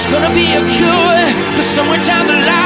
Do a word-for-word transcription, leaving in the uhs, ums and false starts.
gonna be a cure, cause somewhere down the line